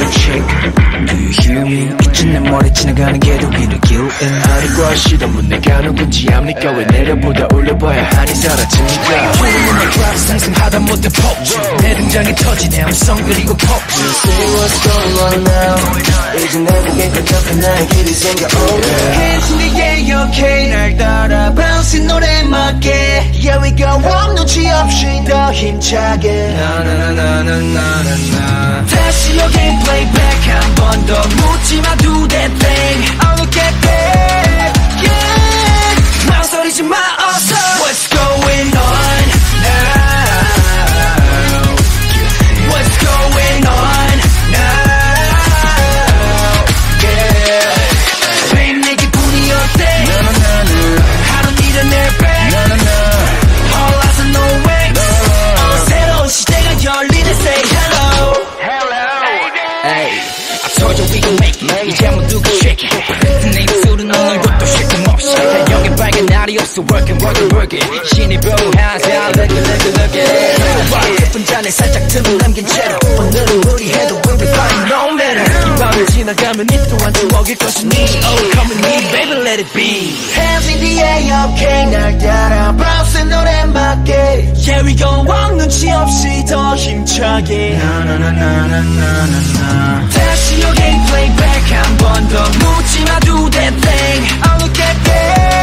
shake. Do you hear me? 비친 내 머리 지나가는 게도 위로 killin. 아니꼬워하시던 분 내가 누군지 압니까? 왜 내려보다 올려봐야 하니 사라집니까? 푸른 클럽 상승하다 못해 폭주. 내 등장에 터지네 함성 그리고 폭주. You say what's going on now? 이제 내게 깜짝한 나의 길이 생겨오네. Hands in the air, okay. 날 따라 bounce 노래 맞게. Yeah we go on 눈치 없이 더 힘차게. 나나나나나나나. 다시 여긴 playback 한 번 더 묻지마 do that thing. I'll look at that. Yeah. 망설이지 마 어서. What's going on now? What's going on now? Yeah. Babe 내 기분이 어때? I don't need an airbag. All eyes on no way. 새로운 시대가 열리네. Say hello. Hey, I told you we gon' make it. 이제 모두가 shakin. 내 입술은 오늘부터 쉴 틈 없이. 여긴 빨간 날이 없어. Workin, workin, workin. 신이 보우하사. Look it, look it, look it. 예쁜 잔에 살짝 틈을 남긴 채로 오늘은 우리 해도 we'll be fine no matter. 이 밤을 지나가면 이 또한 추억일 것이니. Oh, come with me, baby, let it be. Hands in the air, okay. 날 따라 bounce 노래 맞게. Yeah, we go on 눈치 없이 더 힘차게. 나나나나나나나. 다시 여긴 playback 한 번 더 묻지마 do that thing. I'll look at that.